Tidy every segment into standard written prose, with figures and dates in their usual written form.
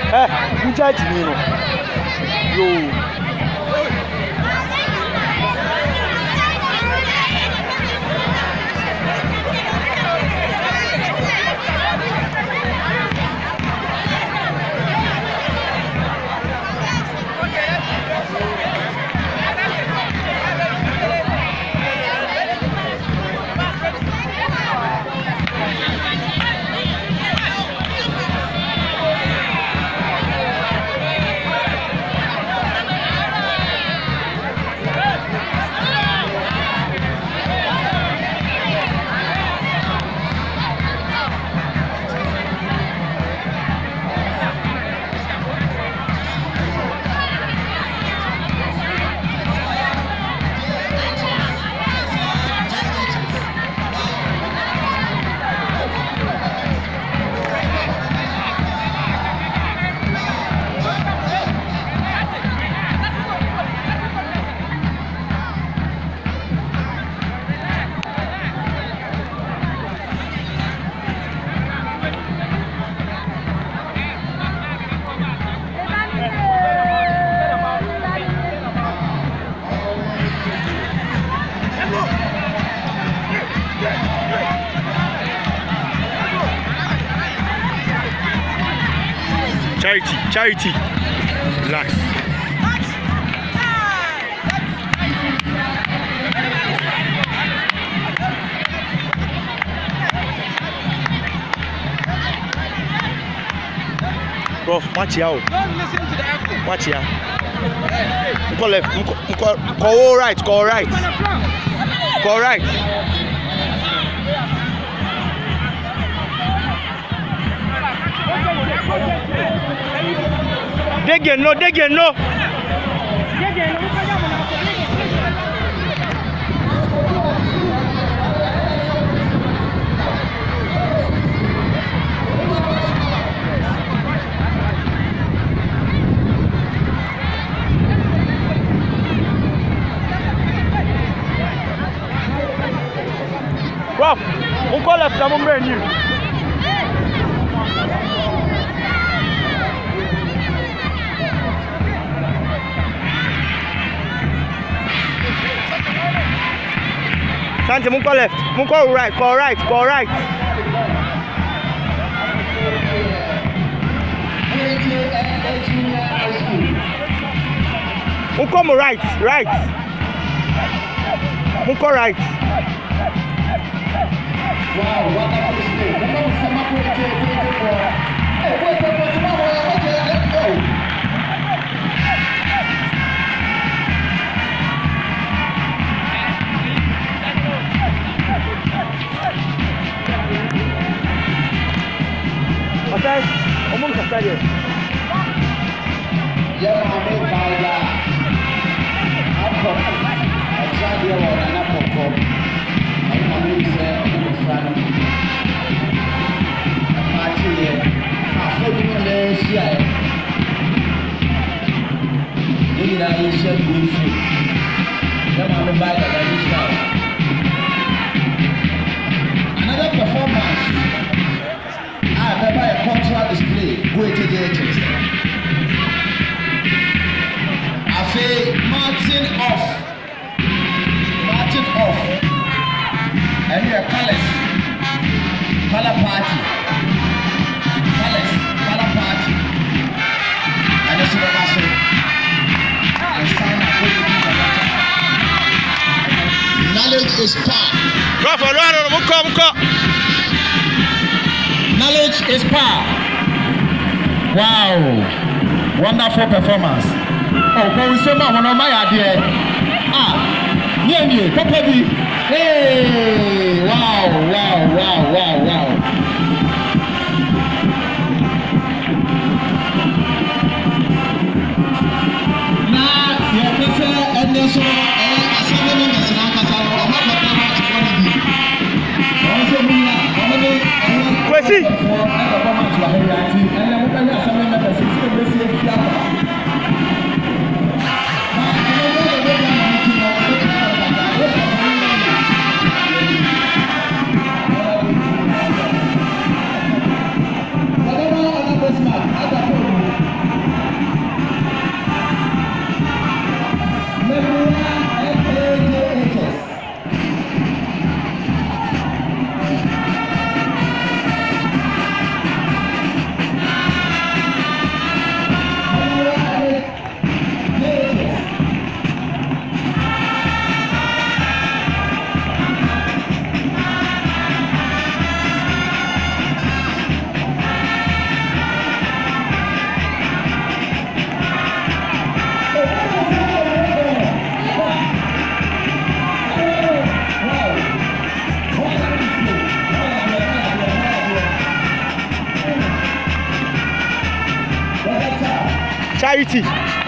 You judge me, no. Yo. Charity, relax. Bro, watch out. Don't listen to the echo. Watch here. Go left. Go right. Go right. Go right. Dig in, no. Wow, on call left, I'm on you. Santi, move left, move right, go right. Move right. Move right. Wow, wonderful display. Let's go. Okay, omong kasari. Ya mame kaya. Apa? Aja dia orang pokok. Mame se sana. Mati ye. Apa tu Malaysia? Ini dah Asia Gulf. Ya mame kaya dari sana. Another performance. Remember a cultural display. Wait till the edges. I say marching off. And your colors. Color party. Color party. And that's what I say. And sign up. Knowledge is power. Knowledge is power. Wow. Wonderful performance. Oh, but we say, man, on my idea. Yeah, Papa B. Hey, wow. Now, your picture and this one, assembly members now, because I don't have that much quality. Also, Kwesi. Charity.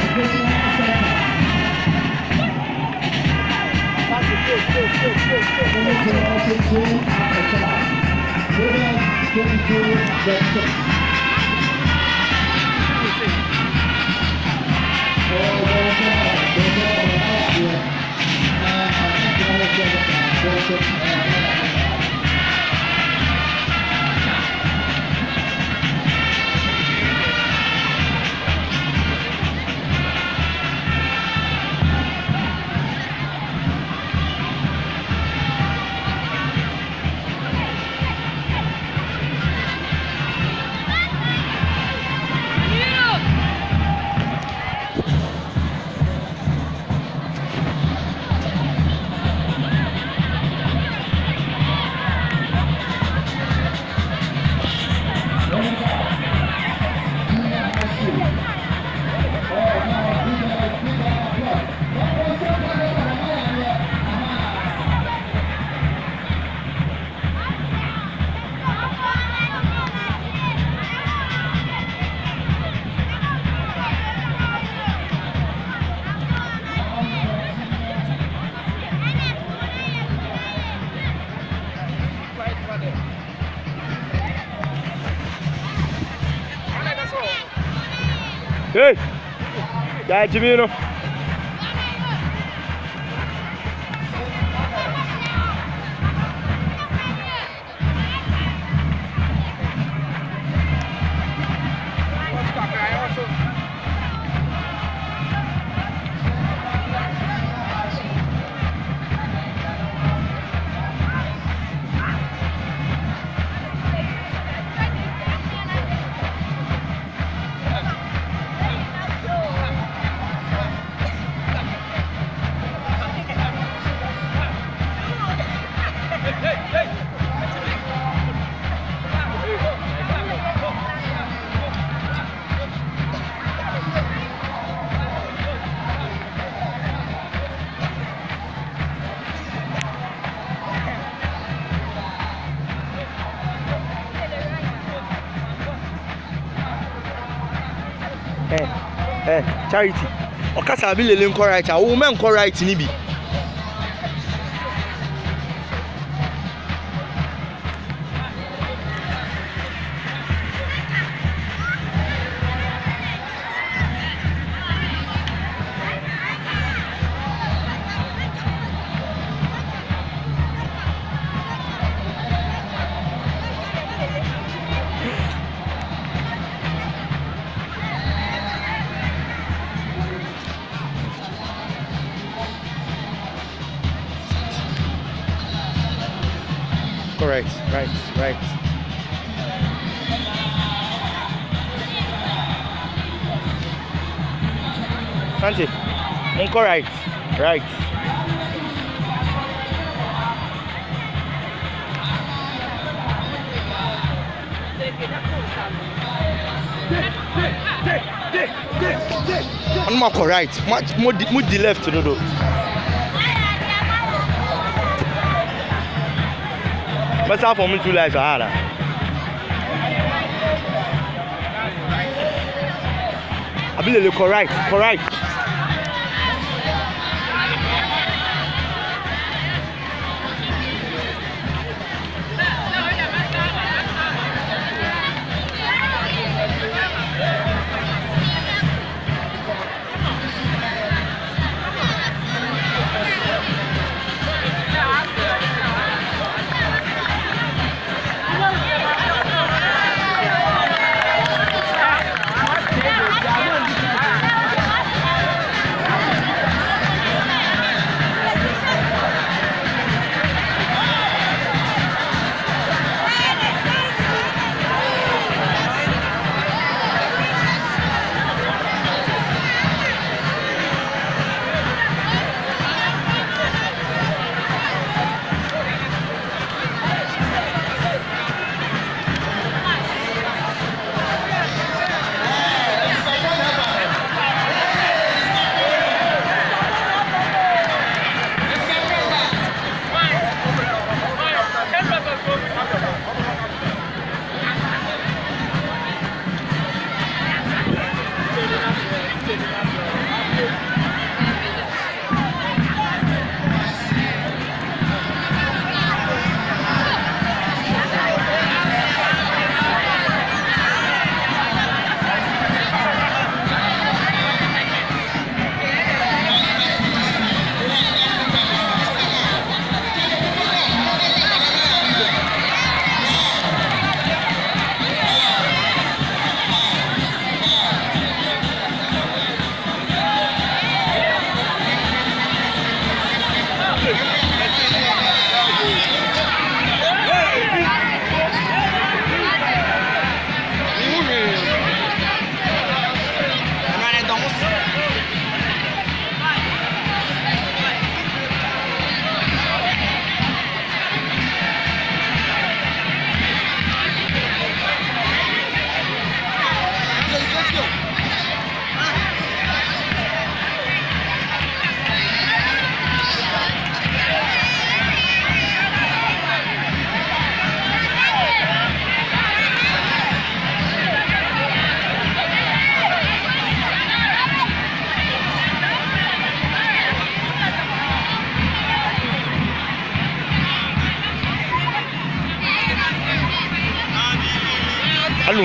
Hey, yeah, Jimmy, no. Charity. Okasa bi lele nko right, a wo men nko right ni bi. Correct, right. Santi, Munko right. One more correct, much more the left to do. What's up for me to like Sahara? I believe correct.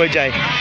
mo jai